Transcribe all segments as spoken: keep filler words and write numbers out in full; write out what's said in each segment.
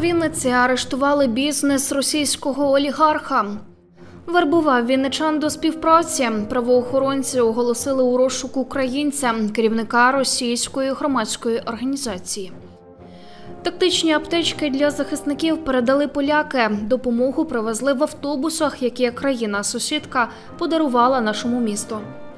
Вінниці арештували бізнес російського олігарха. Вербував вінничан до співпраці. Правоохоронці оголосили у розшук українця, керівника російської громадської організації. Тактичні аптечки для захисників передали поляки. Допомогу привезли в автобусах, які країна-сусідка подарувала нашому місту.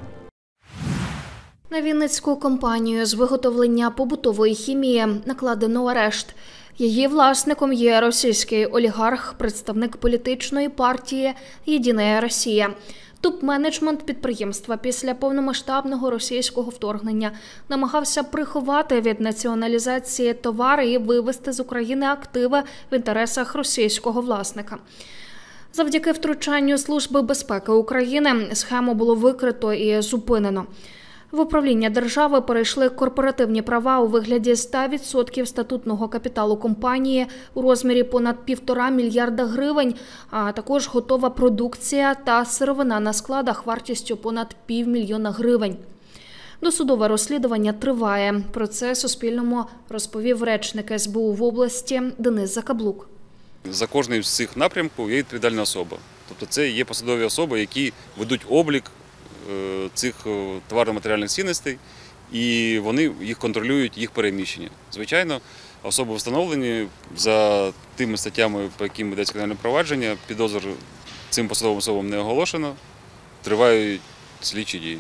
На вінницьку компанію з виготовлення побутової хімії накладено арешт. Її власником є російський олігарх, представник політичної партії «Єдина Росія». Топ-менеджмент підприємства після повномасштабного російського вторгнення намагався приховати від націоналізації товари і вивезти з України активи в інтересах російського власника. Завдяки втручанню Служби безпеки України схему було викрито і зупинено. В управління держави перейшли корпоративні права у вигляді ста відсотків статутного капіталу компанії у розмірі понад півтора мільярда гривень, а також готова продукція та сировина на складах вартістю понад півмільйона гривень. Досудове розслідування триває. Про це Суспільному розповів речник ес бе у в області Денис Закаблук. За кожним з цих напрямків є відповідальна особа. Тобто це є посадові особи, які ведуть облік цих товарно-матеріальних цінностей, і вони їх контролюють, їх переміщення. Звичайно, особи встановлені за тими статтями, по яким ведеться кримінальне провадження, підозр цим посадовим особам не оголошено, тривають слідчі дії.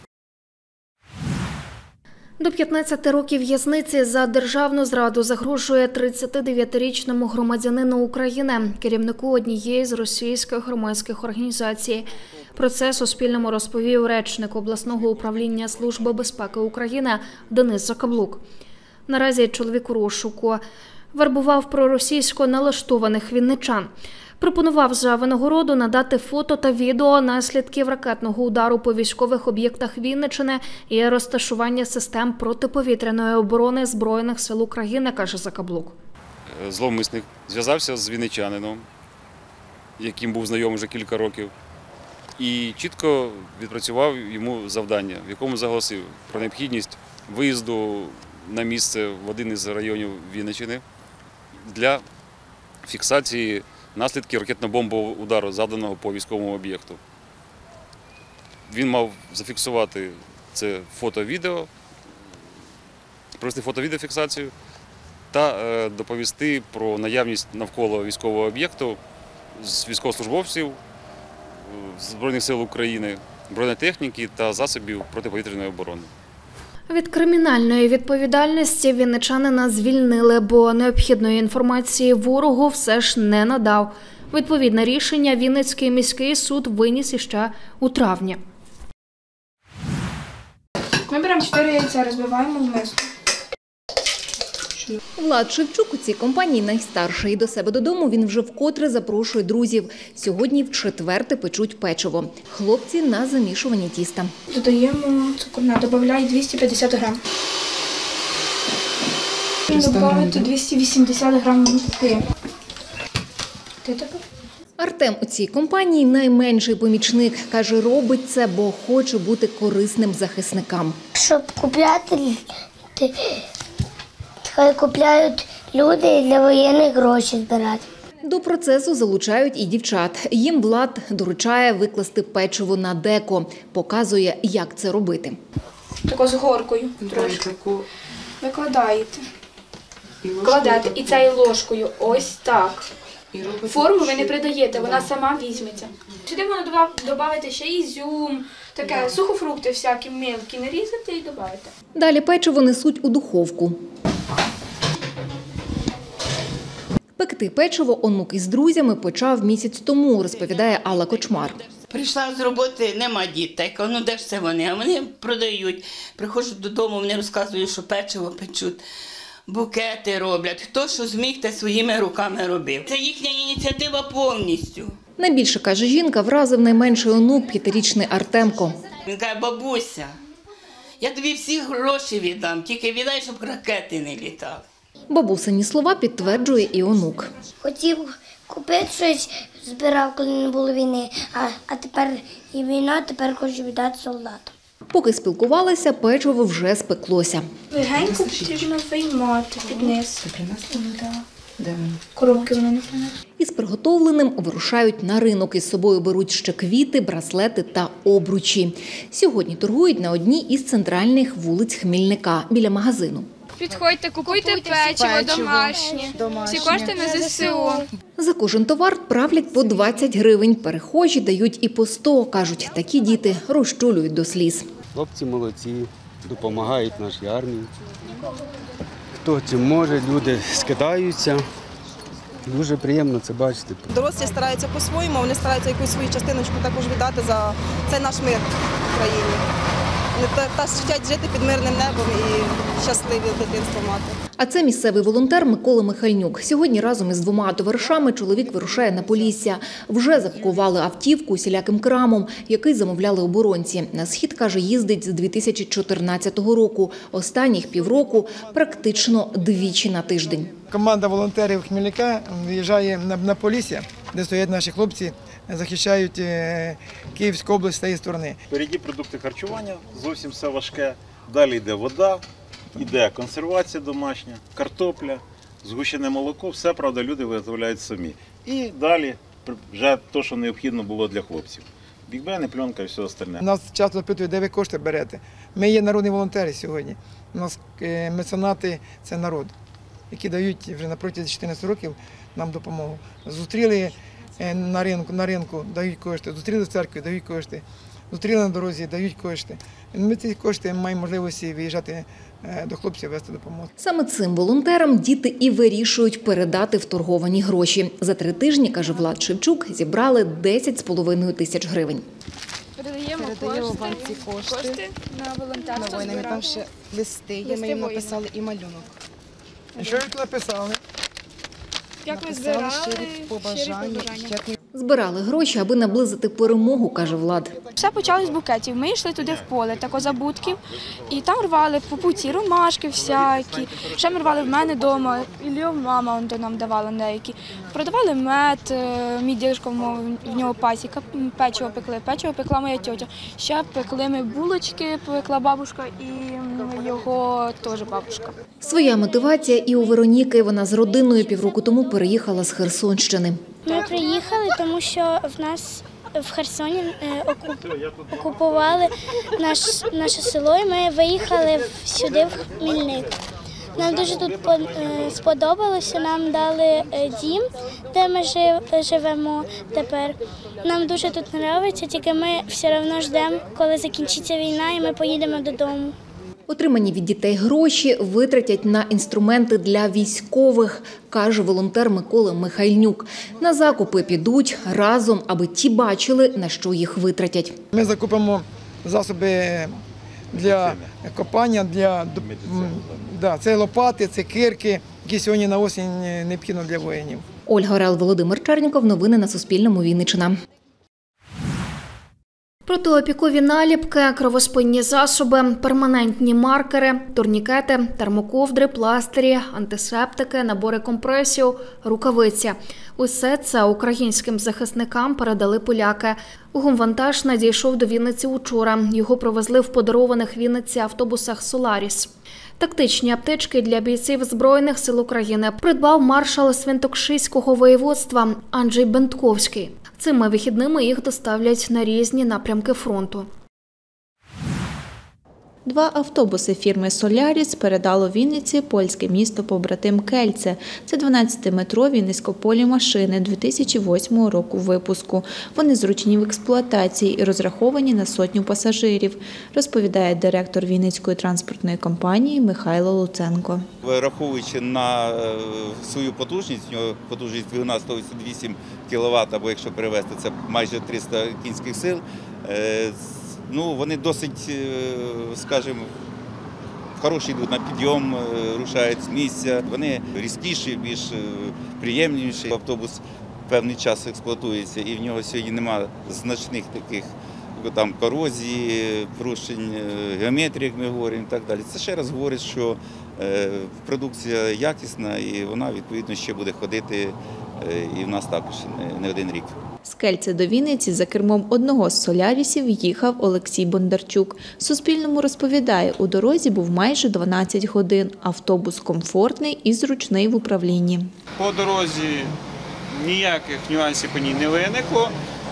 До п'ятнадцяти років в'язниці за державну зраду загрожує тридцятидев'ятирічному громадянину України, керівнику однієї з російських громадських організацій. Про це Суспільному розповів речник обласного управління Служби безпеки України Денис Закаблук. Наразі чоловік у розшуку. Вербував проросійсько налаштованих вінничан. Пропонував за винагороду надати фото та відео наслідків ракетного удару по військових об'єктах Вінниччини і розташування систем протиповітряної оборони Збройних сил України, каже Закаблук. Зловмисник зв'язався з вінничанином, яким був знайомий вже кілька років, і чітко відпрацював йому завдання, в якому заголосив про необхідність виїзду на місце в один із районів Вінниччини для фіксації наслідків ракетно-бомбового удару, завданого по військовому об'єкту. Він мав зафіксувати це фото-відео, провести фото-відеофіксацію та доповісти про наявність навколо військового об'єкту з військовослужбовців Збройних сил України, бронетехніки та засобів протиповітряної оборони. Від кримінальної відповідальності вінничанина звільнили, бо необхідної інформації ворогу все ж не надав. Відповідне рішення Вінницький міський суд виніс іще у травні. Ми беремо чотири яйця, розбиваємо в миску. Влад Шевчук у цій компанії найстарший. І до себе додому він вже вкотре запрошує друзів. Сьогодні вчетверте печуть печиво. Хлопці на замішуванні тіста. Додаємо цукор, додаємо двісті п'ятдесят грам. Додаємо двісті вісімдесят грам муки. Ти тепер? Артем у цій компанії найменший помічник. Каже, робить це, бо хоче бути корисним захисникам. Щоб купляти, хай купляють люди і для воєнних гроші збирати. До процесу залучають і дівчат. Їм Влад доручає викласти печиво на деко. Показує, як це робити. Тако з горкою трошки. Викладаєте. Кладете і цією ложкою ось так. Форму ви не придаєте, вона сама візьметься. Сюди можна додати ще ізюм, таке, сухофрукти всякі мілкі нарізати і додати. Далі печиво несуть у духовку. Пекти печиво онук із друзями почав місяць тому, розповідає Алла Кочмар. Прийшла з роботи, нема дітей, ну де ж це вони? А вони продають. Приходжу додому, вони розказують, що печиво печуть, букети роблять. Хто що зміг, те своїми руками робив. Це їхня ініціатива повністю. Найбільше, каже жінка, вразив найменший онук, п'ятирічний Артемко. Він каже, бабуся, я тобі всі гроші віддам, тільки віддай, щоб ракети не літали. Бабусині слова підтверджує і онук. Хотів купити щось, збирав, коли не було війни, а, а тепер і війна, тепер хочу віддати солдатам. Поки спілкувалися, печиво вже спеклося. Легенько потрібно виймати під низ. Де він? Коробки вони не знають. Із приготовленим вирушають на ринок. Із собою беруть ще квіти, браслети та обручі. Сьогодні торгують на одній із центральних вулиць Хмільника біля магазину. Підходьте, купуйте печиво, печиво домашнє. домашнє. Всі кошти на зе се у. За кожен товар правлять по двадцять гривень. Перехожі дають і по сто. Кажуть, такі діти розчулюють до сліз. Хлопці молодці, допомагають нашій армії. Хто чим може, люди скидаються. Дуже приємно це бачити. Дорослі стараються по-своєму, вони стараються якусь свою частиночку також віддати за цей наш мир в країні. Вони так хочуть жити під мирним небом і щасливі дитинство мати. А це місцевий волонтер Микола Михальнюк. Сьогодні разом із двома товаришами чоловік вирушає на Полісся. Вже запакували автівку усіляким крамом, який замовляли оборонці. На схід, каже, їздить з дві тисячі чотирнадцятого року. Останніх півроку практично двічі на тиждень. Команда волонтерів Хмільника виїжджає на Полісся, де стоять наші хлопці, захищають Київську область з цієї сторони. Впереді продукти харчування, зовсім все важке. Далі йде вода, йде консервація домашня, картопля, згущене молоко. Все, правда, люди виготовляють самі. І далі вже те, що необхідно було для хлопців. Бігбени, пленка і все остальне. Нас часто запитують, де ви кошти берете. Ми є народні волонтери сьогодні. У нас меценати – це народ, які дають вже на протязі чотирнадцяти років нам допомогу. Зустріли на ринку, на ринку дають кошти, зустріли в церкві, дають кошти, зустріли на дорозі, дають кошти. Ми ці кошти маємо можливості виїжджати до хлопців, вести допомогу. Саме цим волонтерам діти і вирішують передати вторговані гроші. За три тижні, каже Влад Шевчук, зібрали десять з половиною тисяч гривень. Передаємо, Передаємо кошти, вам ці кошти. кошти на волонтерство. На воїнам. Там ще листи є, Листи ми їм воїнам. написали і малюнок. І що ви тут написали? Як ви Написали збирали, щирі щирі побажання, побажання. як ми Збирали гроші, аби наблизити перемогу, каже Влад. Все почалось з букетів. Ми йшли туди в поле, тако за будків, і там рвали по путі ромашки всякі. Ще ми рвали в мене вдома, і мама он, то нам давала деякі. Продавали мед, е, мій дідушко, в нього пасіка, печиво пекли, печиво пекла моя тьотя. Ще пекли ми булочки, пекла бабушка і м, його теж бабушка. Своя мотивація і у Вероніки. Вона з родиною півроку тому переїхала з Херсонщини. Ми приїхали, тому що в нас в Херсоні е, окуп- окупували наш, наше село, і ми виїхали в- сюди, в Хмільник. Нам дуже тут по- е, сподобалося, нам дали е, дім, де ми жив- живемо тепер. Нам дуже тут подобається, тільки ми все одно ждемо, коли закінчиться війна, і ми поїдемо додому. Отримані від дітей гроші витратять на інструменти для військових, каже волонтер Микола Михальнюк. На закупи підуть разом, аби ті бачили, на що їх витратять. Ми закупимо засоби для копання, для м, да, це лопати, це кирки, які сьогодні на осінь необхідно для воїнів. Ольга Орел, Володимир Черніков. Новини на Суспільному. Вінниччина. Протиопікові наліпки, кровоспинні засоби, перманентні маркери, турнікети, термоковдри, пластирі, антисептики, набори компресів, рукавиці. Усе це українським захисникам передали поляки. Гумвантаж надійшов до Вінниці учора. Його провезли в подарованих Вінниці автобусах «Соларіс». Тактичні аптечки для бійців Збройних сил України придбав маршал Свинтокшиського воєводства Анджей Бентковський. Цими вихідними їх доставлять на різні напрямки фронту. Два автобуси фірми «Соляріс» передало Вінниці польське місто-побратим Кельце. Це дванадцятиметрові низькополі машини дві тисячі восьмого року випуску. Вони зручні в експлуатації і розраховані на сотню пасажирів, розповідає директор Вінницької транспортної компанії Михайло Луценко. Враховуючи на свою потужність, у нього потужність двигуна сто вісімдесят вісім кіловат, або якщо перевести, це майже триста кінських сил, ну, вони досить, скажімо, хороші йдуть на підйом, рушають з місця. Вони різкіші, більш приємніші. Автобус певний час експлуатується, і в нього сьогодні немає значних таких там корозії, порушень геометрії, як ми говоримо, і так далі. Це ще раз говорить, що продукція якісна і вона, відповідно, ще буде ходити і в нас також не один рік. З Кельце до Вінниці за кермом одного з солярісів їхав Олексій Бондарчук. Суспільному розповідає, у дорозі був майже дванадцять годин. Автобус комфортний і зручний в управлінні. По дорозі ніяких нюансів по ній не виникло.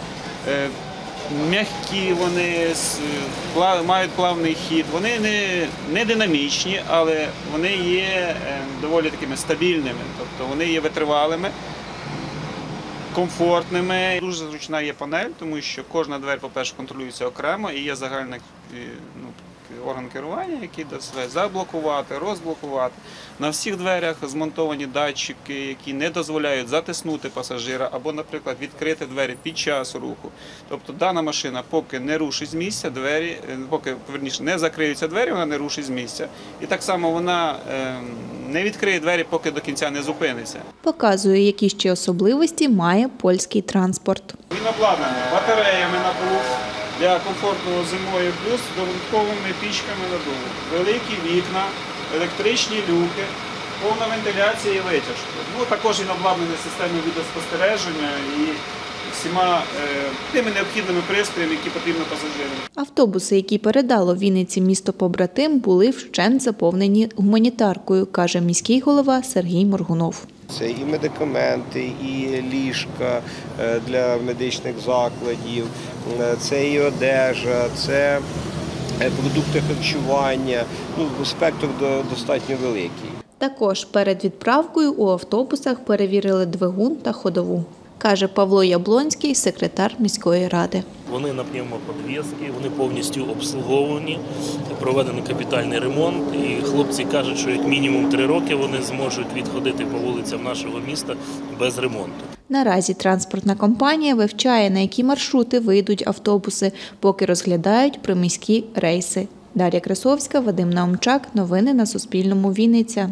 М'які вони, мають плавний хід, вони не, не динамічні, але вони є доволі такими стабільними, тобто вони є витривалими, комфортними. Дуже зручна є панель, тому що кожна двері, по-перше, контролюється окремо і є загальний ну, орган керування, який дозволяє заблокувати, розблокувати. На всіх дверях змонтовані датчики, які не дозволяють затиснути пасажира або, наприклад, відкрити двері під час руху. Тобто дана машина поки не рушить з місця, двері, поки, верніше, не закриються двері, вона не рушить з місця. І так само вона е, не відкриє двері, поки до кінця не зупиниться. Показує, які ще особливості має польський транспорт. Він обладнаний батареями на полу для комфортного зимою, плюс додатковими пічками надуву. Великі вікна, електричні люки, повна вентиляція і витяжка. Ну, також він обладнаний системою відеоспостереження і всіма е, тими необхідними пристроями, які потрібні пасажирам. Автобуси, які передало Вінниці місто-побратим, були вщент заповнені гуманітаркою, каже міський голова Сергій Моргунов. Це і медикаменти, і ліжка для медичних закладів, це і одежа, це продукти харчування. Ну, спектр достатньо великий. Також перед відправкою у автобусах перевірили двигун та ходову, каже Павло Яблонський, секретар міської ради. Вони на пневмоподвіски, вони повністю обслуговані, проведений капітальний ремонт. І хлопці кажуть, що як мінімум три роки вони зможуть відходити по вулицям нашого міста без ремонту. Наразі транспортна компанія вивчає, на які маршрути вийдуть автобуси, поки розглядають приміські рейси. Дар'я Красовська, Вадим Наумчак. Новини на Суспільному. Вінниця.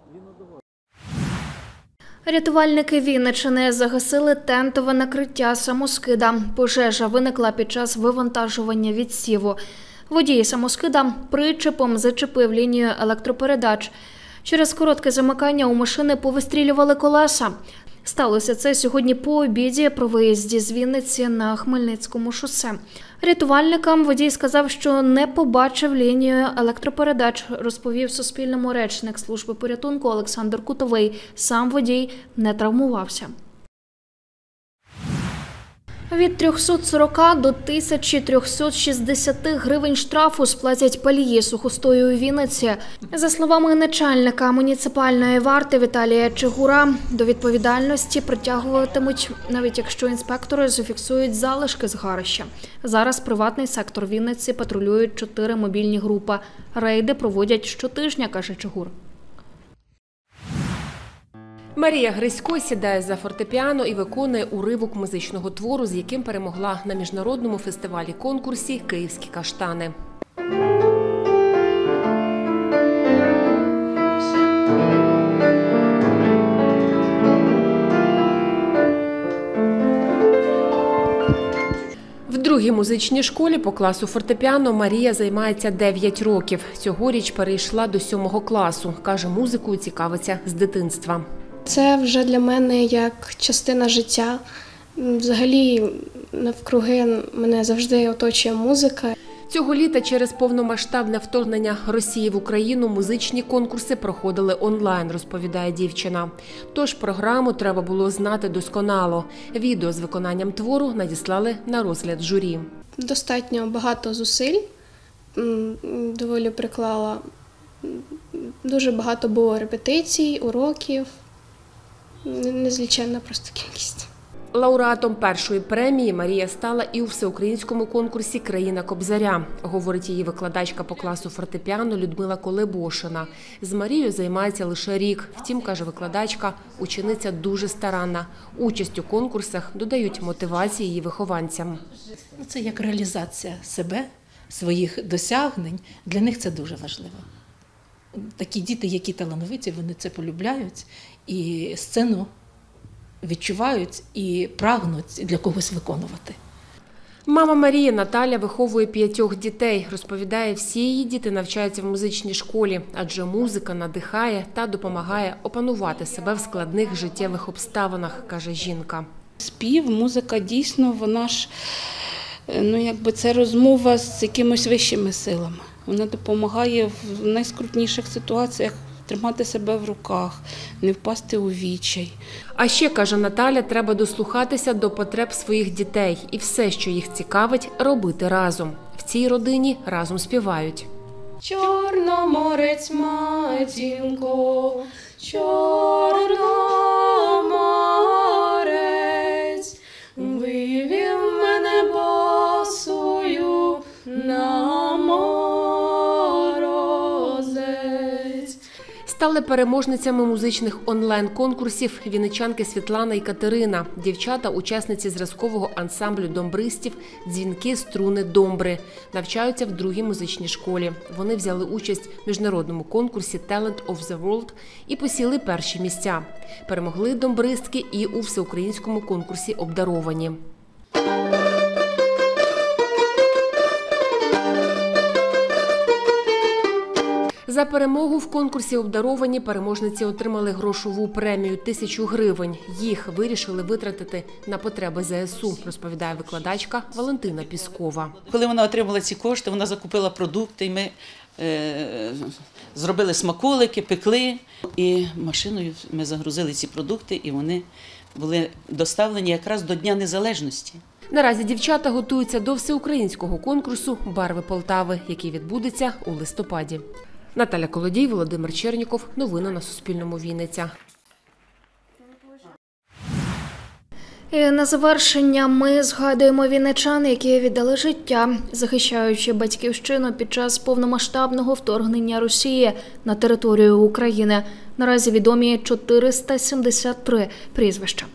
Рятувальники Вінниччини загасили тентове накриття самоскида. Пожежа виникла під час вивантажування відсіву. Водій самоскида причепом зачепив лінію електропередач. Через коротке замикання у машини повистрілювали колеса. Сталося це сьогодні по обіді при виїзді з Вінниці на Хмельницькому шосе. Рятувальникам водій сказав, що не побачив лінію електропередач, розповів Суспільному речник служби порятунку Олександр Кутовий. Сам водій не травмувався. Від трьохсот сорока до тисячі трьохсот шістдесяти гривень штрафу сплатять палії сухостою у Вінниці. За словами начальника муніципальної варти Віталія Чигура, до відповідальності притягуватимуть, навіть якщо інспектори зафіксують залишки згарища. Зараз приватний сектор Вінниці патрулюють чотири мобільні групи. Рейди проводять щотижня, каже Чигур. Марія Грисько сідає за фортепіано і виконує уривок музичного твору, з яким перемогла на міжнародному фестивалі-конкурсі «Київські каштани». В другій музичній школі по класу фортепіано Марія займається дев'ять років. Цьогоріч перейшла до сьомого класу. Каже, музикою цікавиться з дитинства. Це вже для мене як частина життя. Взагалі, навкруги мене завжди оточує музика. Цього літа через повномасштабне вторгнення Росії в Україну музичні конкурси проходили онлайн, розповідає дівчина. Тож програму треба було знати досконало. Відео з виконанням твору надіслали на розгляд журі. Достатньо багато зусиль, доволі приклала. Дуже багато було репетицій, уроків. Незліченна просто кількість. Лауреатом першої премії Марія стала і у всеукраїнському конкурсі «Країна Кобзаря», говорить її викладачка по класу фортепіано Людмила Колебошина. З Марією займається лише рік. Втім, каже викладачка, учениця дуже старанна. Участь у конкурсах додають мотивації її вихованцям. Це як реалізація себе, своїх досягнень. Для них це дуже важливо. Такі діти, які талановиті, вони це полюбляють і сцену відчувають і прагнуть для когось виконувати. Мама Марії Наталя виховує п'ятьох дітей. Розповідає, всі її діти навчаються в музичній школі, адже музика надихає та допомагає опанувати себе в складних життєвих обставинах, каже жінка. спів, музика дійсно, вона ж, ну якби це розмова з якимись вищими силами. Вона допомагає в найскрутніших ситуаціях тримати себе в руках, не впасти у відчай. А ще, каже Наталя, треба дослухатися до потреб своїх дітей і все, що їх цікавить, робити разом. В цій родині разом співають. Чорноморець, матінко, Чорноморець, вивів мене босою на морозець. Стали переможницями музичних онлайн-конкурсів вінничанки Світлана і Катерина. Дівчата – учасниці зразкового ансамблю домбристів «Дзвінки, струни, домбри». Навчаються в другій музичній школі. Вони взяли участь в міжнародному конкурсі «Talent of the World» і посіли перші місця. Перемогли домбристки і у всеукраїнському конкурсі «Обдаровані». За перемогу в конкурсі «Обдаровані» переможниці отримали грошову премію – тисячу гривень. Їх вирішили витратити на потреби зе ес у, розповідає викладачка Валентина Піскова. Коли вона отримала ці кошти, вона закупила продукти, і ми е, зробили смаколики, пекли. І машиною ми загрузили ці продукти, і вони були доставлені якраз до Дня Незалежності. Наразі дівчата готуються до всеукраїнського конкурсу «Барви Полтави», який відбудеться у листопаді. Наталя Колодій, Володимир Черніков. Новини на Суспільному. Вінниця. І на завершення ми згадуємо вінничан, які віддали життя, захищаючи батьківщину під час повномасштабного вторгнення Росії на територію України. Наразі відомі чотириста сімдесят три прізвища.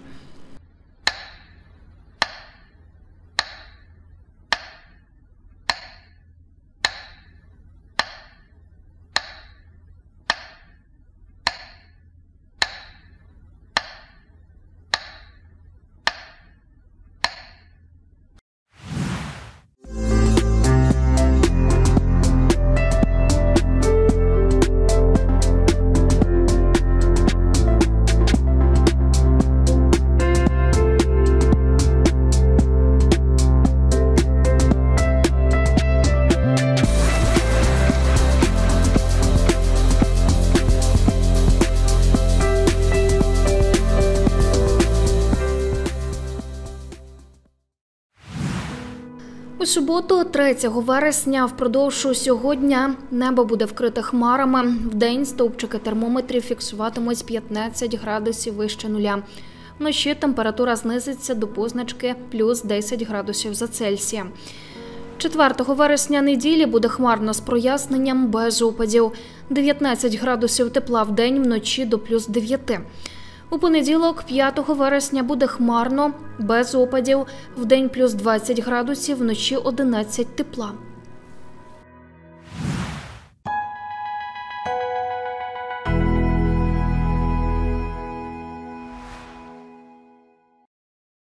У суботу, третього вересня, впродовж усього дня небо буде вкрите хмарами. Вдень стовпчики термометрів фіксуватимуть п'ятнадцять градусів вище нуля. Вночі температура знизиться до позначки плюс десять градусів за Цельсієм. четвертого вересня неділі буде хмарно з проясненням, без опадів. дев'ятнадцять градусів тепла вдень, вночі до плюс дев'яти. У понеділок, п'ятого вересня, буде хмарно, без опадів, вдень плюс двадцять градусів, вночі одинадцять тепла.